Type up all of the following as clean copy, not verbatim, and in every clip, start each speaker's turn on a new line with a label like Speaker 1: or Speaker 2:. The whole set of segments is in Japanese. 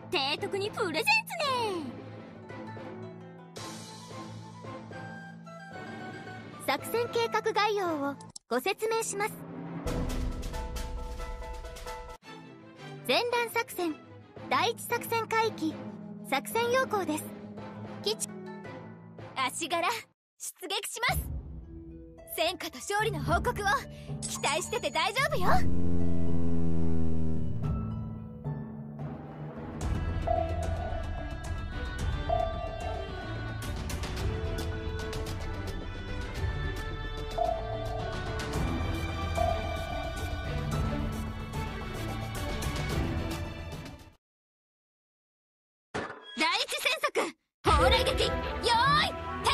Speaker 1: 提督にプレゼンツね。作戦計画概要をご説明します。前段作戦第一作戦海域作戦要項です。基地足柄出撃します。戦果と勝利の報告を期待してて大丈夫よ。第一戦策砲雷撃、よーい、停。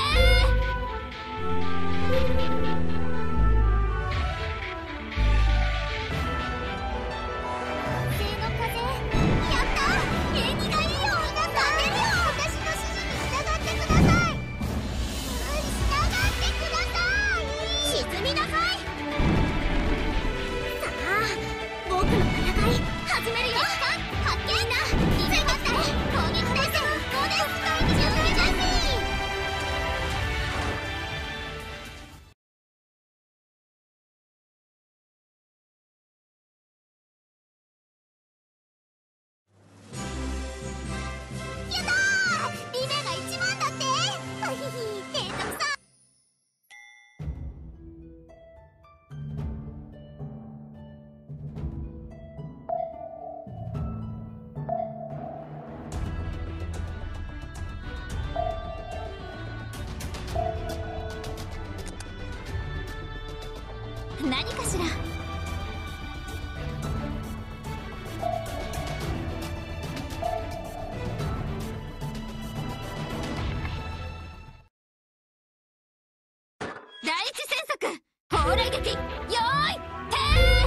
Speaker 1: 何かしら。第一戦策砲雷撃、よーい、停。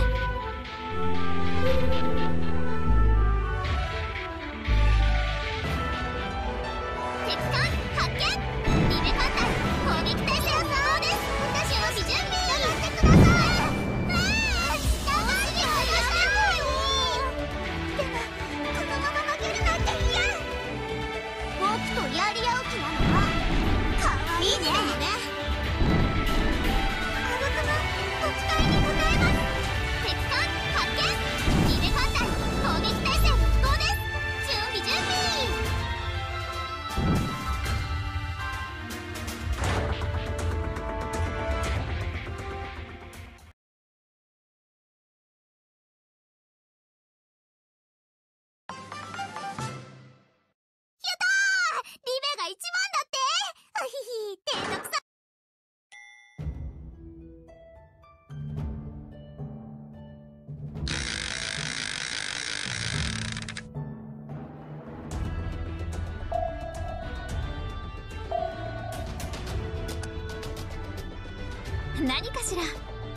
Speaker 1: 敵艦発見。リベ艦隊攻撃態勢をそうです。私を準備してください。一番だって。あひひ、提督さん。何かしら。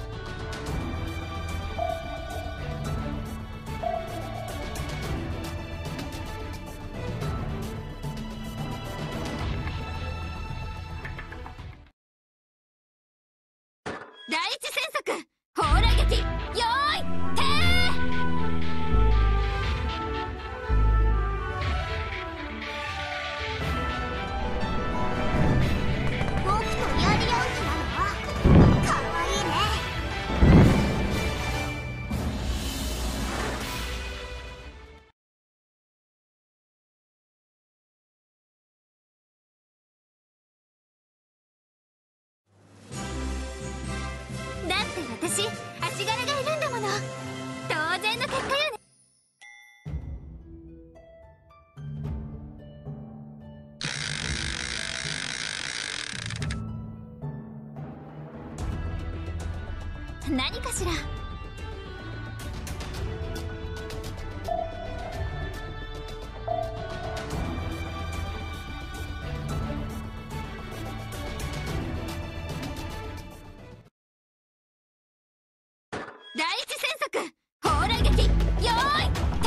Speaker 1: 第一戦策砲雷撃、よーい、停。僕とやり合う気なの？かわいいね。だって私、足柄がいるんだもの。当然の結果よね。何かしら。第一戦策砲雷撃、よーい、停。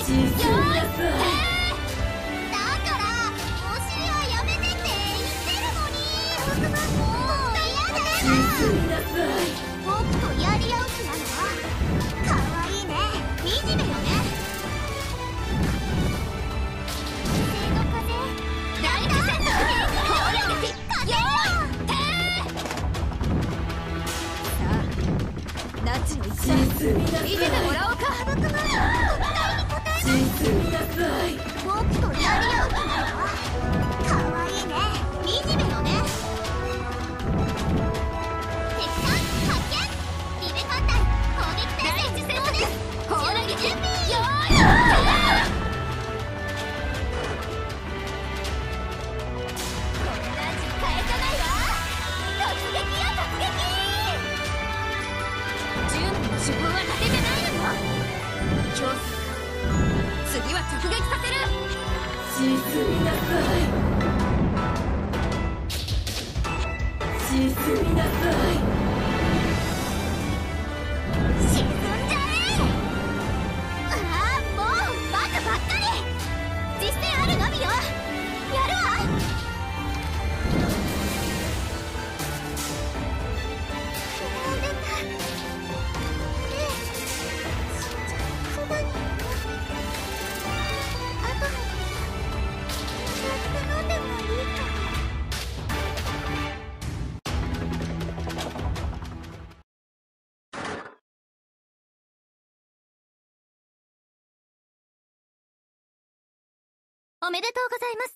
Speaker 1: おめでとうございます。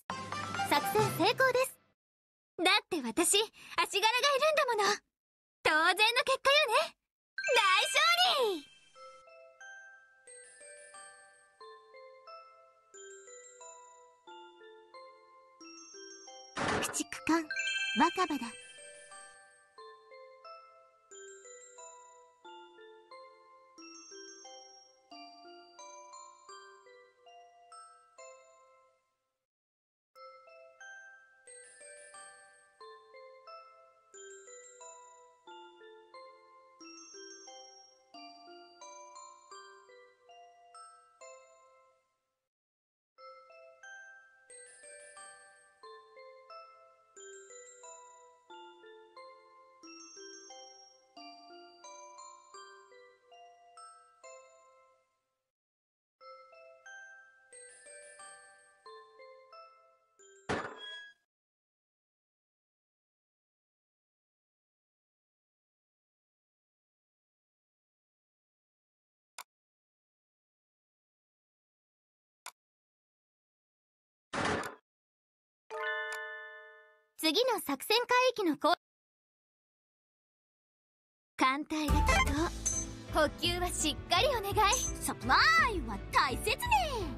Speaker 1: 作戦成功です。だって私、足柄がいるんだもの。当然の結果よね。大勝利。駆逐艦若葉だ。次の作戦海域の艦隊が来ると補給はしっかりお願い。サプライは大切ね。